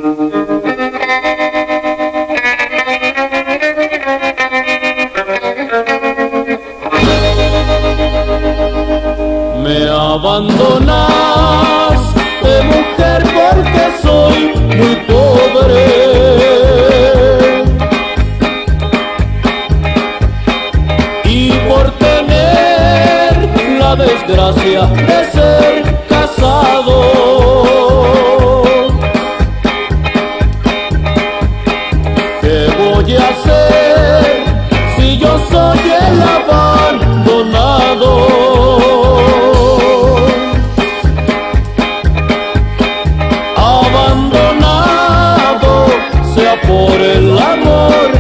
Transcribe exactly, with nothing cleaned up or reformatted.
Me abandonaste, mujer, porque soy muy pobre, y por tener la desgracia de ser casado. ¿Qué voy a hacer si yo soy el abandonado? Abandonado sea por el amor